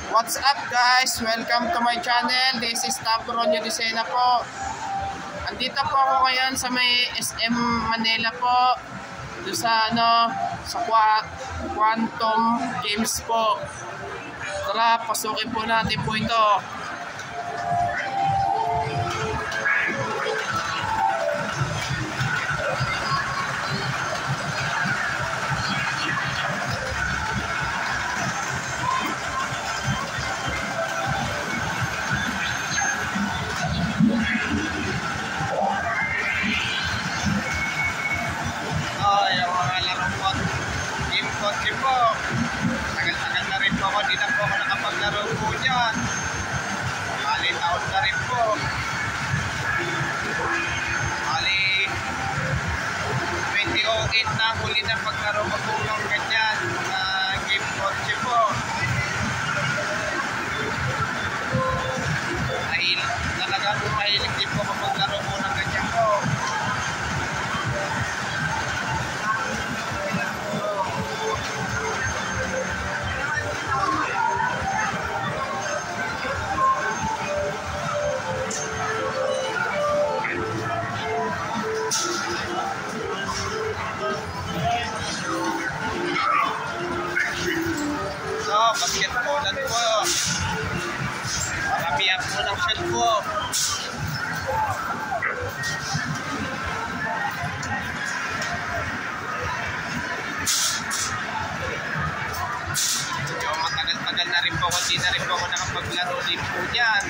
What's up guys? Welcome to my channel. This is Ronyo Disena po. Andito po ako ngayon sa may SM Manila po. Doon sa sa Quantum Games po. Tara, pasukin po natin po ito. Game po. Tagal-tagal na rin po ako. Di na po ako nakapaglaro po dyan. Bali, taon na rin po. Bali, 2008 na huli na paglaro ko po ng ganyan na game kotse po. Talaga po mahilig din po paglaro po ng ganyan po. Basketballan po. Maramihan po ng shot po. Yung matagal-tagal na rin po ako, di na rin po ako nakapaglaro din po dyan.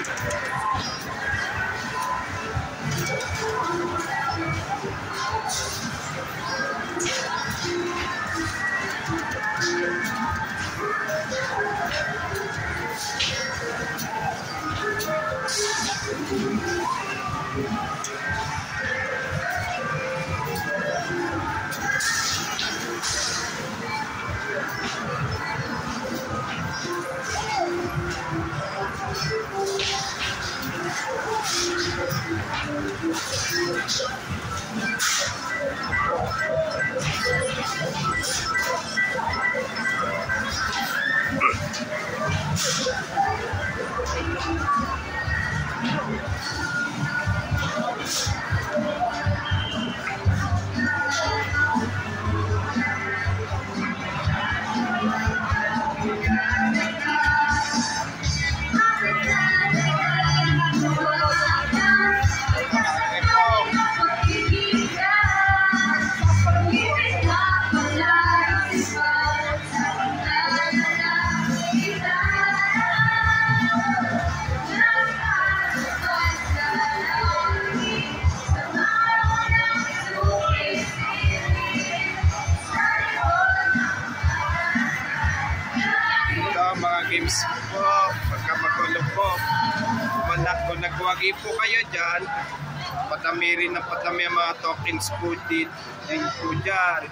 Mga games po, pagka magulog po, kung nagwagi po kayo dyan, patami rin ng patami ang mga tokens po din po dyan.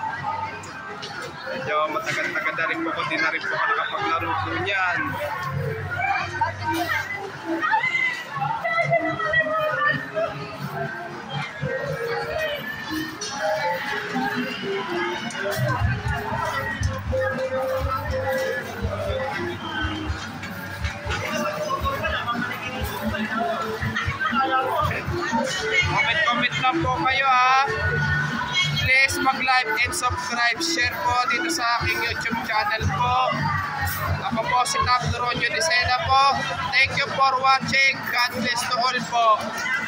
Medyo matagal-tagal na rin po ko, di na rin po ako nakapaglaro po niyan. Comment lang po kayo ha. Please mag-like and subscribe. Share po dito sa aking YouTube channel po. Ako po si Ronyo Disena po. Thank you for watching. God bless to all po.